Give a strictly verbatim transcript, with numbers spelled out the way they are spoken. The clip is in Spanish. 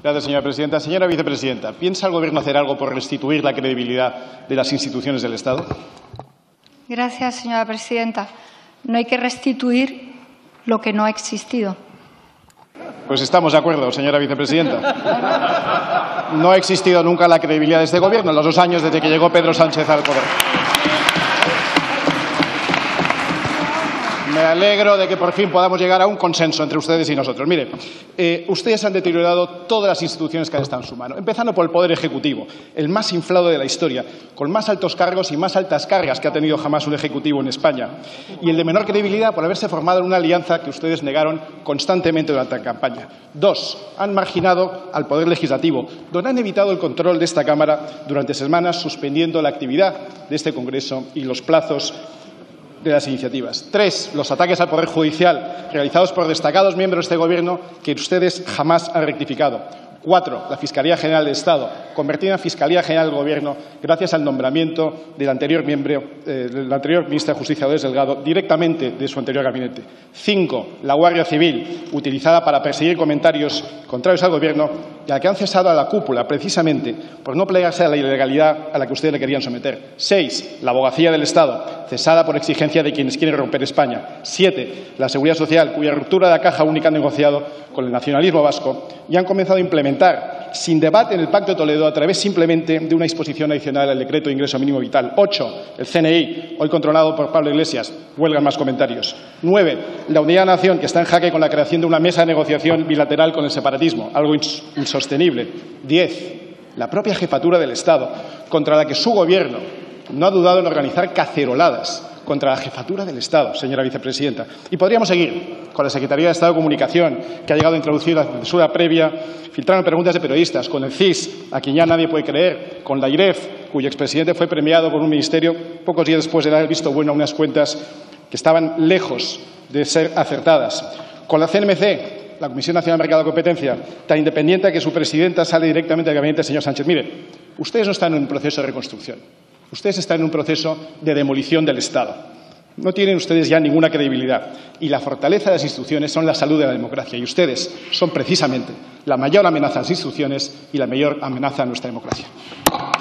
Gracias, señora presidenta. Señora vicepresidenta, ¿piensa el Gobierno hacer algo por restituir la credibilidad de las instituciones del Estado? Gracias, señora presidenta. No hay que restituir lo que no ha existido. Pues estamos de acuerdo, señora vicepresidenta. No ha existido nunca la credibilidad de este Gobierno en los dos años desde que llegó Pedro Sánchez al poder. Me alegro de que por fin podamos llegar a un consenso entre ustedes y nosotros. Mire, eh, ustedes han deteriorado todas las instituciones que han estado en su mano, empezando por el Poder Ejecutivo, el más inflado de la historia, con más altos cargos y más altas cargas que ha tenido jamás un Ejecutivo en España, y el de menor credibilidad por haberse formado en una alianza que ustedes negaron constantemente durante la campaña. Dos, han marginado al Poder Legislativo, donde han evitado el control de esta Cámara durante semanas, suspendiendo la actividad de este Congreso y los plazos de las iniciativas. Tres, los ataques al Poder Judicial realizados por destacados miembros de este Gobierno que ustedes jamás han rectificado. Cuatro, la Fiscalía General del Estado, convertida en Fiscalía General del Gobierno gracias al nombramiento del anterior miembro, eh, del anterior ministro de Justicia, Dolores Delgado, directamente de su anterior gabinete. Cinco, la Guardia Civil, utilizada para perseguir comentarios contrarios al Gobierno y a la que han cesado a la cúpula, precisamente por no plegarse a la ilegalidad a la que ustedes le querían someter. Seis, la Abogacía del Estado, cesada por exigencia de quienes quieren romper España. Siete, la Seguridad Social, cuya ruptura de la caja única han negociado con el nacionalismo vasco y han comenzado a implementar sin debate en el Pacto de Toledo a través simplemente de una disposición adicional al decreto de ingreso mínimo vital. Ocho, el C N I, hoy controlado por Pablo Iglesias. Huelgan más comentarios. Nueve, la unidad de la nación, que está en jaque con la creación de una mesa de negociación bilateral con el separatismo, algo ins insostenible. Diez, la propia jefatura del Estado, contra la que su Gobierno no ha dudado en organizar caceroladas contra la jefatura del Estado, señora vicepresidenta. Y podríamos seguir con la Secretaría de Estado de Comunicación, que ha llegado a introducir la censura previa, filtraron preguntas de periodistas, con el C I S, a quien ya nadie puede creer, con la I R E F, cuyo expresidente fue premiado con un ministerio pocos días después de dar el visto bueno a unas cuentas que estaban lejos de ser acertadas, con la C N M C, la Comisión Nacional de Mercado de Competencia, tan independiente que su presidenta sale directamente del gabinete del señor Sánchez. Mire, ustedes no están en un proceso de reconstrucción. Ustedes están en un proceso de demolición del Estado. No tienen ustedes ya ninguna credibilidad. Y la fortaleza de las instituciones son la salud de la democracia. Y ustedes son precisamente la mayor amenaza a las instituciones y la mayor amenaza a nuestra democracia.